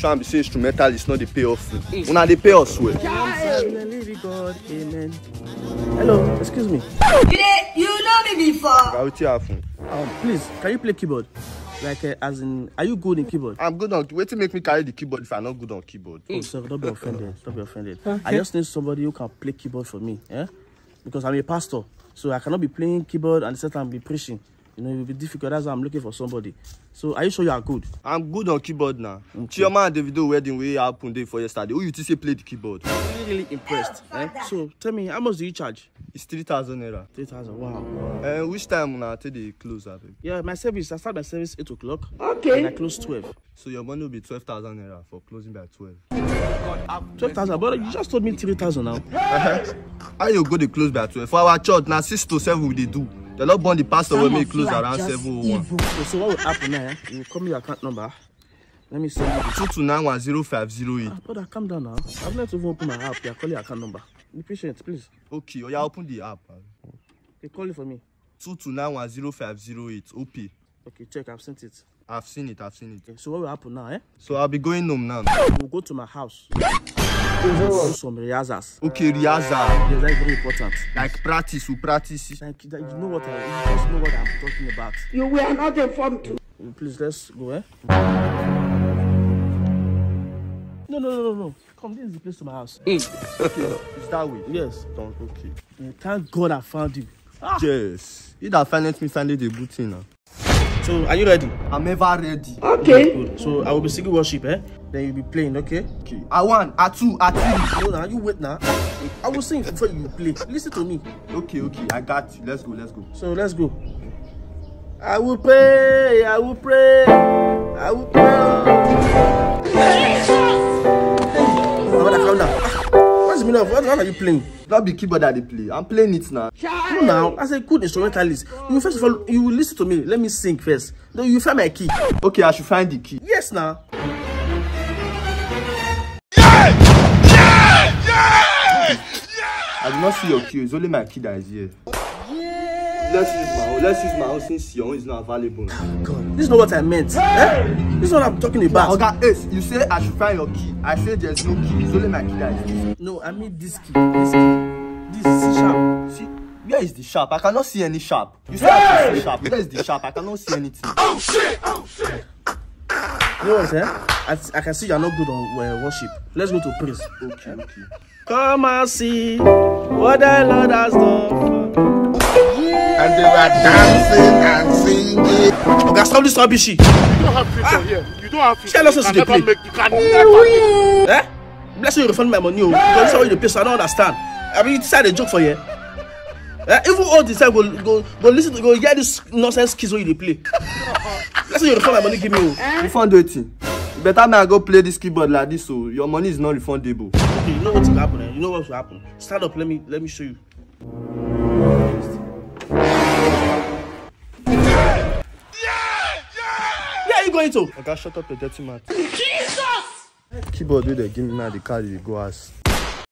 musician, be say instrumentalist, not the pay off. Una they pay us well. Amen. Hello, excuse me. You know me before. Please, can you play keyboard? Like, as in, are you good in keyboard? I'm good on. Wait to make me carry the keyboard if I'm not good on keyboard. Oh, sir, don't be offended. Don't be offended. Okay. I just need somebody who can play keyboard for me, because I'm a pastor, so I cannot be playing keyboard and at the same time be preaching. You know, it will be difficult. That's why I'm looking for somebody. So, are you sure you are good? I'm good on keyboard now. Okay. Chioma and Davido wedding we happened day for yesterday. Who you think say play the keyboard? I'm really impressed. So, tell me, how much do you charge? It's 3,000 naira. 3,000. Wow. Which time una take the close, I think? Yeah, my service. I start my service 8 o'clock. Okay. And I close 12. So your money will be 12,000 naira for closing by 12. 12,000, but you just told me 3,000 now. How you go to close by 12? For our church, now 6 to 7 we dey do. The Lord born the pastor will make close around 7:01. So what will happen now? You call me your account number. Let me send you the 229100508. Brother, calm down now. I've not even opened my app. Yeah, call your account number. Be patient, please. Okay, or you open the app. Okay, call it for me. 229100508. OP. Okay, check. I've sent it. I've seen it. Okay, so what will happen now, So I'll be going home now. We'll go to my house. Do some rehearsals. Okay, rehearsal. Yes, that's very important. Like practice, we practice. Like, you know what you just know what I'm talking about. You were not informed. Please, let's go, No. Come, this is the place to my house. Okay, it's that way. Yes. Don't, okay. Thank God I found you. Yes. You that finance me Sunday the booty now. So, are you ready? I'm ever ready. Okay. Good. So, I will be singing worship, Then you'll be playing, okay? Okay. I1, I2, I3. No, now you wait now. I will sing before you play. Listen to me. Okay. I got you. Let's go. So, let's go. I will pray. I will pray. Calm down. What's the meaning of what are you playing? Not be keyboard that they play. I'm playing it now. No, now, as a good instrumentalist, you first of all, you will listen to me. Let me sing first. Then you find my key. Okay, I should find the key. Yes, now. I do not see your key. It's only my key that is here. Let's use my own since your own is not available. God, this is not what I meant. This is what I'm talking about. Okay, Ace, you say I should find your key. I say there's no key. It's only my key that is here. No, I mean this key. This C sharp. See, where is the sharp? I cannot see any sharp. You say I should see sharp. Where is the sharp? I cannot see anything. Oh shit! You know what, I can see you're not good on worship. Let's go to praise. Okay. Come and see what the Lord has done. And they were dancing and singing. Okay, stop this rubbish. You don't have future here. You don't have future. Tell us what to play. You can never. Bless you, refund my money. Because this is how you play, so I don't understand. I mean, you decide a joke for you. Even all the time, go listen to, go hear this nonsense kids when you play. Bless you, refund my money, give me. Refund waiting. Better man go play this keyboard like this, so your money is not refundable. Okay, you know what will happen. You know what will happen. Stand up. Let me show you. Yeah, you going to? Okay, shut up, the dirty man. Jesus! Keyboard with the give me now the card you go ask.